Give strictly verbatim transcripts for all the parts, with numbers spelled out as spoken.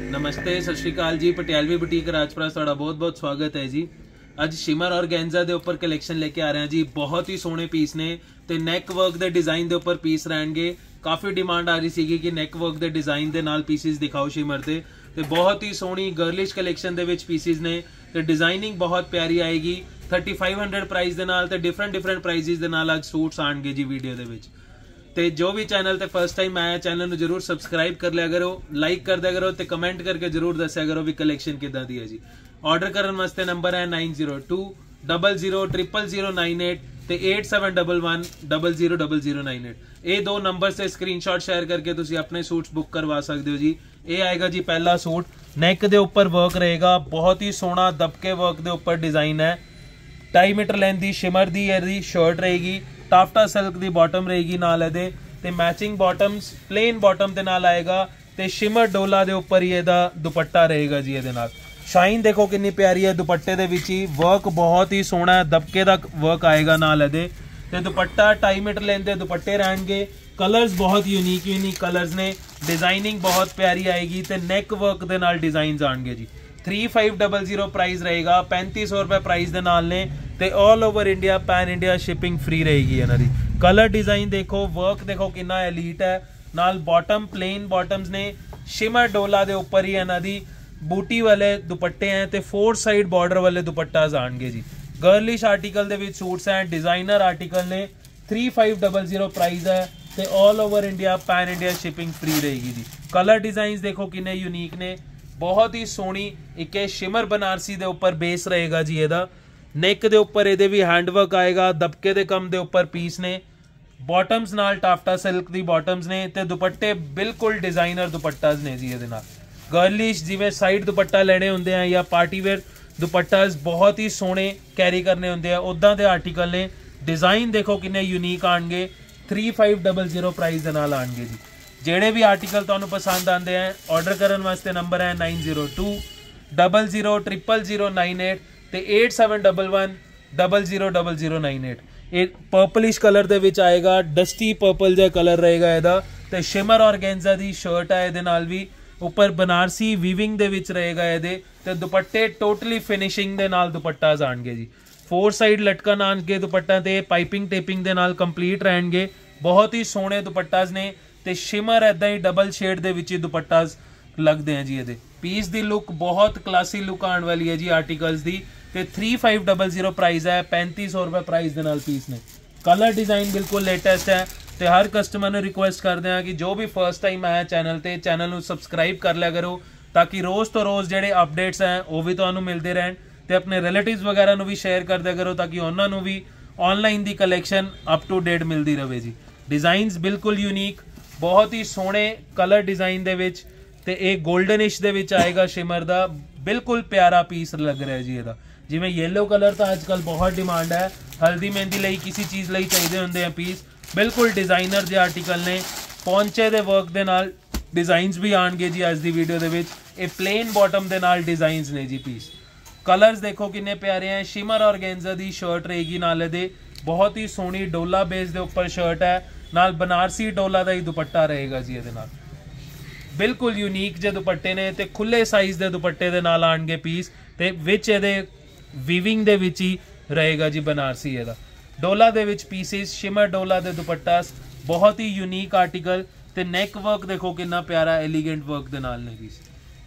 नमस्ते सत श्री अकाल जी। पटियालवी बुटीक राजपुरा तुहाडा बहुत बहुत स्वागत है जी। अज शिमर ऑर्गेन्जा दे उपर कलैक्शन लेके आ रहे हैं जी। बहुत ही सोहने पीस ने ते नैक वर्क दे डिजाइन दे उपर पीस रहणगे। काफ़ी डिमांड आ रही सी कि नैक वर्क दे डिजाइन दे नाल पीसिस दिखाओ शिमर दे, ते बहुत ही सोहनी गर्लिश कलैक्शन दे विच पीसिस ने ते डिजाइनिंग बहुत प्यारी आएगी। थर्टी फाइव हंड्रेड प्राइस दे नाल ते डिफरेंट डिफरेंट प्राइसिस दे नाल अज सूट्स आएंगे जी वीडियो दे विच। ते जो भी चैनल ते फर्स्ट टाइम आया चैनल जरूर सबसक्राइब कर लिया करो, लाइक कर दिया करो ते कमेंट करके जरूर दस्या करो भी कलैक्शन किदां दी है जी। ऑर्डर करन वास्ते नंबर है nine zero two double zero triple zero nine eight ते eight seven double one double zero double zero nine eight. ये दो नंबर से स्क्रीनशॉट शेयर करके तुसी अपने सूट्स बुक करवा सकते हो जी। ये आएगा जी पहला सूट, नैक दे उपर वर्क रहेगा, बहुत ही सोहना दबके वर्क दे उपर डिजाइन है। ढाई मीटर लेंथ दी शिमर दी एदी शर्ट रहेगी, टाफ्टा सिल्क दी बॉटम रहेगी नाल एदे ते मैचिंग बॉटम्स प्लेन बॉटम दे नाल आएगा ते शिमर डोला दे उपर ही एदा दुपट्टा रहेगा जी। एदे नाल शाइन देखो कितनी प्यारी है दुपट्टे दे विच ही, वर्क बहुत ही सोहना है, दबके दा वर्क आएगा नाल एदे ते दुपट्टा ढाई मीटर लेंथ दे दुपट्टे रहणगे। कलर्स बहुत यूनिक यूनिक कलर्स ने, डिजाइनिंग बहुत प्यारी आएगी ते नैक वर्क दे नाल डिजाइन आएंगे जी। Three five double zero price रहेगा, पैंती सौ रुपए प्राइस दे नाल ने ते all over India pan India shipping free रहेगी इन्हां दी। कलर डिजाइन देखो, वर्क देखो कितना एलीट है, नाल बॉटम प्लेन बॉटम्स ने, शिमर डोला दे ऊपर ही इन्हां दी बूटी वाले दुपट्टे हैं ते फोर साइड बॉर्डर वाले दुपट्टास आएंगे जी। गर्लिश आर्टिकल दे विच सूट्स हैं, डिजाइनर आर्टिकल ने। Three five double zero price है ते all over India pan India shipping free रहेगी जी। कलर डिजाइन देखो कितने यूनिक ने, बहुत ही सोहनी एक शिमर बनारसी दे उपर बेस रहेगा जी। एदा नैक दे उपर एदे भी हैंडवर्क आएगा, दबके दे कम दे उपर पीस ने, बॉटम्स नाल टाफ्टा सिल्क दी बॉटम्स ने ते दुपट्टे बिल्कुल डिजाइनर दुपट्टास ने जी। एदे नाल गर्लिश जिवें साइड दुपट्टा लेने होंदे हैं या पार्टी वेयर दुपट्टास बहुत ही सोहने कैरी करने होंदे हैं, उदां दे आर्टिकल ने। डिजाइन देखो कितने यूनिक आएंगे, three five double zero price दे नाल आएंगे जी। जेड़े भी आर्टिकल तुहानू पसंद आते हैं ऑर्डर करने वास्ते नंबर है nine zero two double zero triple zero nine eight ते eight seven double one double zero double zero nine eight. ये पर्पलिश कलर दे विच आएगा, डस्टी पर्पल जहा कलर रहेगा एदा ते शिमर ऑर्गेन्जा दी शर्ट है एदे नाल भी, ऊपर बनारसी वीविंग दे विच रहेगा एदे ते दुपट्टे टोटली फिनिशिंग दे नाल दुपट्टास आएंगे जी। फोर साइड लटकन आएंगे दुपट्टा ते पाइपिंग टेपिंग दे नाल कंप्लीट रहेंगे। बहुत ही सोहने दुपट्टास ने ते शिमर ऐदा ही डबल शेड दे विच दुपट्टास लगते हैं जी। ये पीस दी लुक बहुत क्लासी लुक आने वाली है जी आर्टिकल्स दी ते three five double zero price है, पैंती सौ रुपए प्राइस दे नाल पीस ने। कलर डिजाइन बिल्कुल लेटेस्ट है ते हर कस्टमर ने रिक्वेस्ट करते हैं कि जो भी फर्स्ट टाइम आया चैनल ते चैनल नू सबसक्राइब कर लिया करो ताकि रोज़ तो रोज़ जेडे अपडेट्स हैं वो भी तुहानू मिलते रहन ते अपने रिलेटिव्स वगैरह नू भी शेयर कर दिया करो ताकि उन्हां नू भी ऑनलाइन दी कलैक्शन अप टू डेट मिलती रहे जी। डिजाइनस बिल्कुल यूनिक, बहुत ही सोहने कलर डिजाइन दे विच ते एक गोल्डनिश दे विच आएगा शिमर दा, बिल्कुल प्यारा पीस लग रहा है जी। एदा जिवें येलो कलर तो आजकल बहुत डिमांड है, हल्दी मेहंदी लई किसी चीज़ लई चाहिए होंदे हैं पीस, बिल्कुल डिजाइनर जे आर्टिकल ने। पौंचे दे वर्क दे नाल डिजाइनस भी आएंगे जी अज दी वीडियो दे विच। ए प्लेन बॉटम दे नाल डिजाइनस ने जी पीस। कलर्स देखो कितने प्यारे हैं, शिमर ऑर्गेन्जा दी शर्ट रहेगी नाल दे, बहुत ही सोहनी डोला बेस दे उपर शर्ट है, नाल बनारसी डोला दा ही दुपट्टा रहेगा जी। एदे नाल बिल्कुल यूनिक जे दुपट्टे ने ते खुले साइज दे दुपट्टे दे नाल आएंगे पीस ते विच एदे वीविंग दे विच ही रहेगा जी बनारसी। एदा डोला दे विच पीसेस, शिमर डोला दे दुपट्टास, बहुत ही यूनिक आर्टिकल ते नैक वर्क देखो कितना प्यारा एलिगेंट वर्क दे नाल ने piece.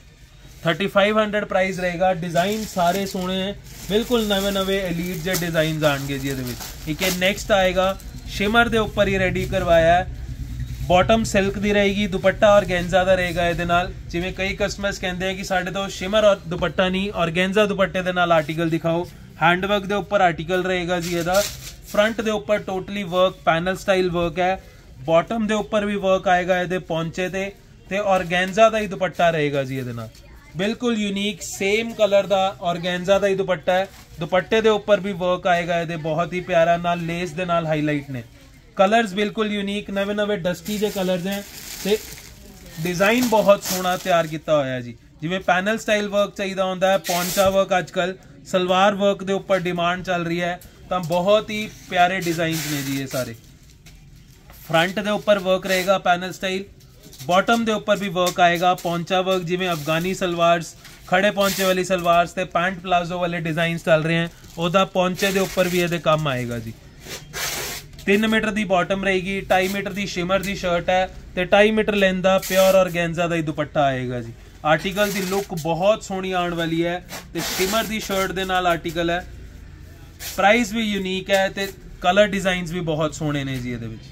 Thirty five hundred price रहेगा। डिजाइन सारे सोहने हैं, बिल्कुल नवे नवे एलीट जे डिजाइन आएंगे जी। एदे विच एक नेक्स्ट आएगा शिमर दे उपर ही रेडी करवाया है, बॉटम सिल्क दी रहेगी, दुपट्टा ऑर्गेन्जा दा रहेगा एदे नाल। जिवें कई कस्टमर्स कहते हैं कि साडे तो शिमर और दुपट्टा नहीं ऑर्गेन्जा दुपट्टे दे नाल आर्टिकल दिखाओ, हैंडवर्क दे उपर आर्टिकल रहेगा जी। एदा फ्रंट दे उपर totally work panel style work है, बॉटम दे उपर भी वर्क आएगा एदे पौंचे ते ते ऑर्गेन्जा दा ही दुपट्टा रहेगा जी। एदे नाल बिल्कुल यूनिक सेम कलर दा ऑर्गेन्जा दा ही दुपट्टा है, दुपट्टे दे उपर भी वर्क आएगा एदे बहुत ही प्यारा, नाल लेस दे नाल हाईलाइट ने। कलर्स बिल्कुल यूनिक नवे नवे डस्टी जे कलर्स हैं ते डिजाइन बहुत सोहना तैयार किया होया जी। जिवें पैनल स्टाइल वर्क चाहिए होंदा है, पौंचा वर्क आजकल सलवार वर्क दे उपर डिमांड चल रही है, तो बहुत ही प्यारे डिजाइन ने जी। ये सारे फ्रंट दे उपर वर्क रहेगा पैनल स्टाइल, बॉटम दे उपर भी वर्क आएगा, पौंचा वर्क जिवें अफगानी सलवार्स, खड़े पौंचे वाली सलवार्स ते पैंट प्लाजो वाले डिजाइन चल रहे हैं, ओदा पौंचे दे उपर भी ये काम आएगा जी। तीन मीटर की बॉटम रहेगी, ढाई मीटर की शिमर की शर्ट है ते ढाई मीटर लेंथ का प्योर ऑर्गेन्जा का ही दुपट्टा आएगा जी। आर्टिकल की लुक बहुत सोहनी आने वाली है ते शिमर की शर्ट के नाल आर्टिकल है। प्राइस भी यूनीक है ते कलर डिजाइन्स भी बहुत सोहने ने जी। ये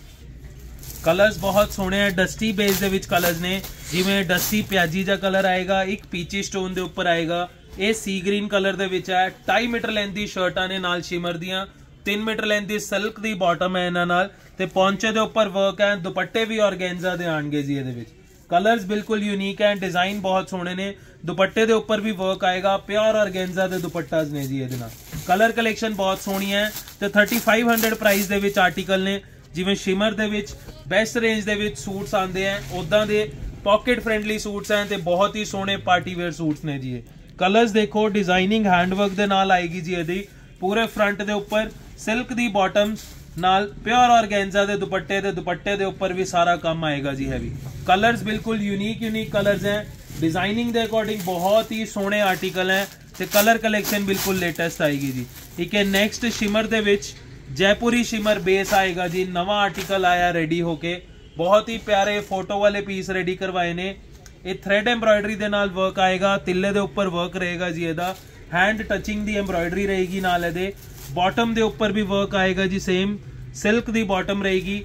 कलर्स बहुत सोहने हैं, डस्टी बेस दे विच कलर्स ने, जिवें डस्टी प्याजी जा कलर आएगा, एक पीची स्टोन दे उपर आएगा, ये सी ग्रीन कलर दे विच है। ढाई मीटर लेंथ की शर्टां ने नाल शिमर दियां, तीन मीटर लेंथ की सिल्क की बॉटम है इन्हां नाल ते पौंचे दे उपर वर्क है, दुपट्टे भी ऑर्गेन्जा दे आणगे जी। इहदे विच कलर्स बिल्कुल यूनीक है, डिजाइन बहुत सोहने ने, दुपट्टे दे उपर भी वर्क आएगा, प्योर ऑर्गेन्जा दे दुपट्टास ने जी। इहदे नाल कलर कलेक्शन बहुत सोहनी है ते थर्टी फाइव हंड्रेड प्राइस दे विच आर्टिकल ने। जिवें शिमर दे विच बेस्ट रेंज दे विच सूट्स आंदे हैं, उदां दे पॉकेट फ्रेंडली सूट्स हैं ते बहुत ही सोहने पार्टी वेयर सूट्स ने जी। कलर्स देखो, डिजाइनिंग हैंडवर्क दे नाल आएगी जी। इहदी पूरे फ्रंट दे उपर सिल्क दी बॉटम्स नाल प्योर ऑर्गेन्जा दे दुपट्टे दे दुपट्टे दे उपर भी सारा काम आएगा जी। हैवी कलर्स बिल्कुल यूनीक यूनीक कलर्स हैं, डिजाइनिंग दे अकॉर्डिंग बहुत ही सोहने आर्टिकल हैं ते कलर कलेक्शन बिल्कुल लेटेस्ट आएगी जी। ठीक है, नेक्स्ट शिमर दे विच जयपुरी शिमर बेस आएगा जी। नवा आर्टिकल आया रेडी होके, बहुत ही प्यारे फोटो वाले पीस रेडी करवाए ने। ये थ्रेड एम्ब्रॉयडरी दे नाल वर्क आएगा, तिल्ले दे उपर वर्क रहेगा जी। इहदा हैंड टचिंग दी एम्ब्रॉयडरी रहेगी नाल। इहदे बॉटम दे उपर भी वर्क आएगा जी, सेम सिल्क दी बॉटम रहेगी,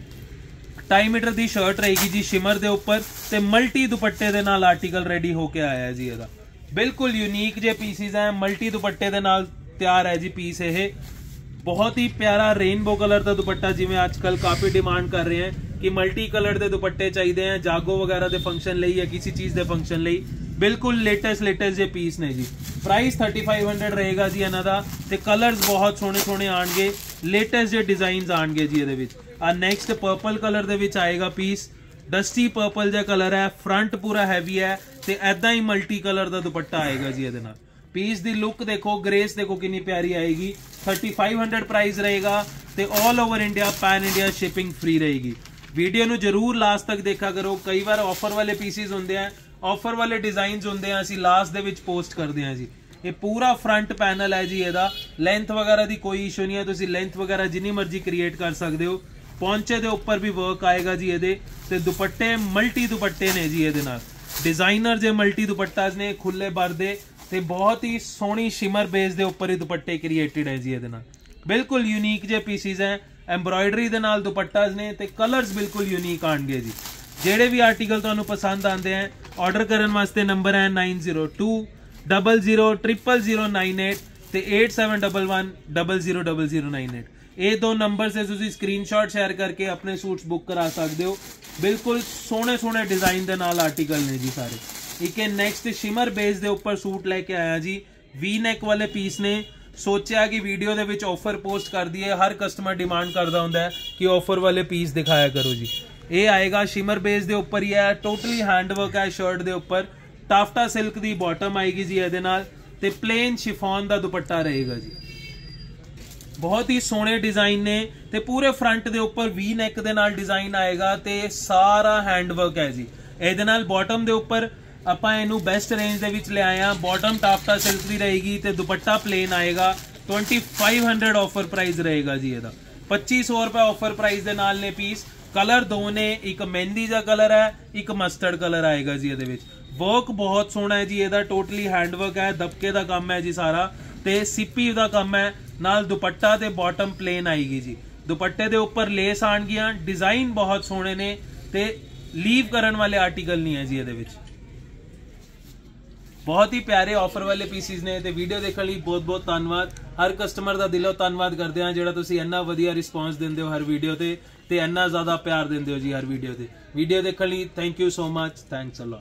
ढाई मीटर दी शर्ट रहेगी जी शिमर दे उपर ते मल्टी दुपट्टे दे नाल आर्टिकल रेडी होके आया है जी। इहदा बिल्कुल यूनीक जे पीसीज हैं, मल्टी दुपट्टे दे नाल तैयार है जी पीस। ये बहुत ही प्यारा रेनबो कलर का दुपट्टा, जिवें आजकल काफी डिमांड कर रहे हैं कि मल्टी कलर के दुपट्टे चाहिए हैं जागो वगैरह के फंक्शन लई या किसी चीज के फंक्शन लई। बिल्कुल लेटेस्ट लेटेस्ट जे पीस ने जी। प्राइस थर्टी फाइव हंड्रेड रहेगा जी इन्हां दा ते कलर्स बहुत सोहने सोहने आणगे, लेटेस्ट जे डिजाइन आणगे जी। इहदे विच आ नेक्स्ट पर्पल कलर दे विच आएगा पीस, डस्टी पर्पल जा कलर है, फ्रंट पूरा हैवी है ते ऐदा ही मल्टी कलर का दुपट्टा आएगा जी। इहदे नाल पीस दी लुक देखो, ग्रेस देखो कितनी प्यारी आएगी। थर्टी फाइव हंड्रेड प्राइस रहेगा ते all over India pan India shipping free रहेगी। वीडियो नू जरूर लास्ट तक देखा करो, कई बार ऑफर वाले पीसीज होंदे हैं, ऑफर वाले डिजाइन होंदे हैं, असीं लास्ट दे विच पोस्ट करते हैं जी। ये पूरा फ्रंट पैनल है जी। इहदा लेंथ वगैरह की कोई इशू नहीं है, तुसीं लेंथ वगैरह जिन्नी मर्जी क्रिएट कर सकते हो। पौंचे दे उपर भी वर्क आएगा जी इहदे ते दुपट्टे मल्टी दुपट्टे ने जी। इहदे नाल डिजाइनर जे मल्टी दुपट्टास ने, खुले बरदे ते बहुत ही सोहनी शिमर बेस दे उपर ही दुपट्टे क्रिएटेड है जी। इहदे नाल बिल्कुल यूनीक जे पीसीज हैं, एम्ब्रॉयडरी दे नाल दुपट्टास ने ते कलर्स बिल्कुल यूनीक आणगे जी। जेड़े भी आर्टिकल तुहानू पसंद आते हैं, ऑर्डर करने वास्ते नंबर है nine zero two double zero triple zero nine eight ते eight seven double one double zero double zero nine eight. ये दो नंबर से तुसीं स्क्रीनशॉट शेयर करके अपने सूट्स बुक करा सकते हो। बिल्कुल सोहने सोहने डिजाइन दे नाल आर्टिकल ने जी सारे। एक नेक्स्ट शिमर बेस दे उपर सूट लेके आया जी। वी नेक वाले पीस ने, सोचा कि वीडियो दे विच ऑफर पोस्ट कर दिए, हर कस्टमर डिमांड करता होंदा है कि ऑफर वाले पीस दिखाया करो जी। ये आएगा शिमर बेस दे उपर ही है, टोटली हैंडवर्क है शर्ट दे उपर, टाफ्टा सिल्क दी बॉटम आएगी जी। इहदे नाल ते प्लेन शिफॉन दा दुपट्टा रहेगा जी। बहुत ही सोहने डिजाइन ने ते पूरे फ्रंट दे उपर वी नेक दे नाल डिजाइन आएगा ते सारा हैंडवर्क है जी। इहदे नाल बॉटम दे उपर आपां इहनू बेस्ट रेंज दे विच ले आए हैं। बॉटम टाफ्टा सिल्क दी रहेगी ते दुपट्टा प्लेन आएगा। Twenty five hundred offer price रहेगा जी। इहदा पच्ची सौ रुपए ऑफर प्राइस दे नाल ने पीस। कलर दो ने, एक मेहंदी जा कलर है, एक मस्टर्ड कलर आएगा जी। इहदे विच वर्क बहुत सोहना है जी। इहदा टोटली हैंडवर्क है, दबके दा काम है जी सारा ते सिप्पी दा काम है। नाल दुपट्टा ते बॉटम प्लेन आएगी जी। दुपट्टे दे उपर लेस आणगियां, डिजाइन बहुत सोहने ने ते लीव करन वाले आर्टिकल नहीं है जी। इहदे विच बहुत ही प्यारे ऑफर वाले पीसीज ने ते वीडियो देखने लिए बहुत बहुत धन्यवाद। हर कस्टमर का दिलों धन्यवाद करते हैं जिहड़ा तुसीं इन्ना वधिया रिस्पॉन्स दिंदे हो हर वीडियो ते ते इन्ना ज़्यादा प्यार दिंदे हो जी हर वीडियो ते। वीडियो देखने लिए thank you so much, thanks a lot.